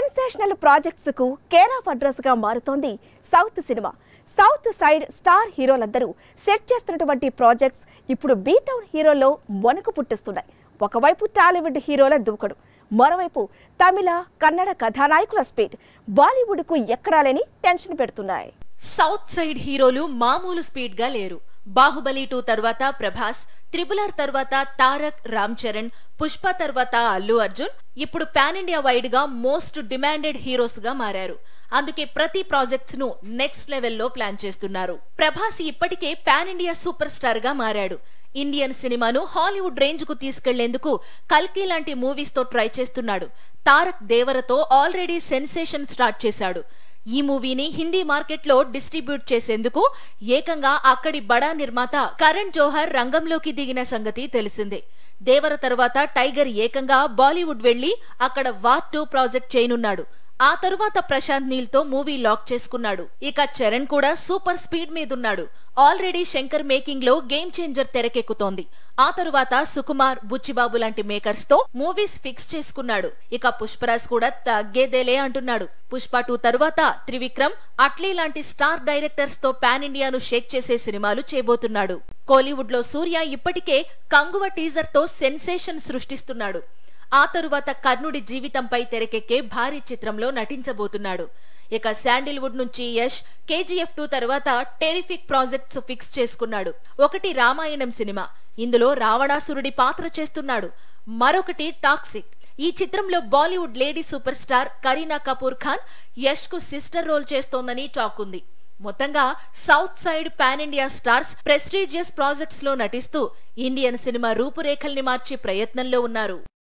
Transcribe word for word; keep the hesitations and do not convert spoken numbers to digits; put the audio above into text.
Sensational projects కు care of address గా మారుతోంది south cinema. South side star హీరోలందరూ సెట్ చేస్తున్నటువంటి ప్రాజెక్ట్స్ ఇప్పుడు బీ టౌన్ హీరోల్లో వణుకు పుట్టిస్తున్నాయి. ఒకవైపు టాలీవుడ్ హీరోల దూకుడు, మరోవైపు తమిళ కన్నడ కథానాయకుల స్పీడ్ బాలీవుడ్ కు ఎక్కడాలేని టెన్షన్ పెడుతున్నాయి. సౌత్ సైడ్ హీరోలు మామూలు స్పీడ్ గా లేరు. బాహుబలి టూ తర్వాత ప్రభాస్, త్రిబుల్ ఆర్ తర్వాత తారక్, రామ్ చరణ్, పుష్ప తర్వాత అల్లు అర్జున్ ఇప్పుడు పాన్ ఇండియా వైడ్ గా మోస్ట్ డిమాండెడ్ హీరోస్ గా మారారు. అందుకే ప్రతి ప్రాజెక్ట్స్ ను నెక్స్ట్ లెవెల్లో ప్లాన్ చేస్తున్నారు. ప్రభాస్ ఇప్పటికే పాన్ ఇండియా సూపర్ స్టార్ గా మారాడు. ఇండియన్ సినిమాను హాలీవుడ్ రేంజ్ కు తీసుకెళ్లేందుకు కల్కి లాంటి మూవీస్ తో ట్రై చేస్తున్నాడు. తారక్ దేవరతో ఆల్రెడీ సెన్సేషన్ స్టార్ట్ చేశాడు. ఈ మూవీని హిందీ మార్కెట్ లో డిస్ట్రిబ్యూట్ చేసేందుకు ఏకంగా అక్కడి బడా నిర్మాత కరణ్ జోహర్ రంగంలోకి దిగిన సంగతి తెలిసిందే. దేవర తర్వాత టైగర్ ఏకంగా బాలీవుడ్ వెళ్లి అక్కడ వార్ టూ ప్రాజెక్ట్ చేయనున్నాడు. ఆ తరువాత ప్రశాంత్ నీల్ తో మూవీ లాక్ చేసుకున్నాడు. ఇక చరణ్ కూడా సూపర్ స్పీడ్ మీదున్నాడు. ఆల్రెడీ శంకర్ మేకింగ్ లో గేమ్ చేంజర్ తెరకెక్కుతోంది. ఆ తరువాత సుకుమార్, బుచ్చిబాబు లాంటి మేకర్స్ తో మూవీస్ ఫిక్స్ చేసుకున్నాడు. ఇక పుష్పరాజ్ కూడా తగ్గేదేలే అంటున్నాడు. పుష్ప టూ తరువాత త్రివిక్రమ్, అట్లీ లాంటి స్టార్ డైరెక్టర్స్ తో పాన్ ఇండియాను షేక్ చేసే సినిమాలు చేయబోతున్నాడు. కోలీవుడ్ లో సూర్య ఇప్పటికే కంగువ టీజర్ తో సెన్సేషన్ సృష్టిస్తున్నాడు. ఆ తరువాత కర్ణుడి జీవితంపై తెరకెక్కే భారీ చిత్రంలో నటించబోతున్నాడు. ఇక శాండిల్వుడ్ నుంచి యష్ కేజీఎఫ్ టూ తర్వాత టెరిఫిక్ ప్రాజెక్ట్స్ ఫిక్స్ చేసుకున్నాడు. ఒకటి రామాయణం సినిమా, ఇందులో రావణాసురుడి పాత్ర చేస్తున్నాడు. మరొకటి టాక్సిక్. ఈ చిత్రంలో Bollywood lady super star Kareena Kapoor Khan Yash కు సిస్టర్ రోల్ చేస్తోందని టాక్ ఉంది. మొత్తంగా south side pan India stars prestigious projects లో నటిస్తూ ఇండియన్ సినిమా రూపురేఖల్ని మార్చే ప్రయత్నంలో ఉన్నారు.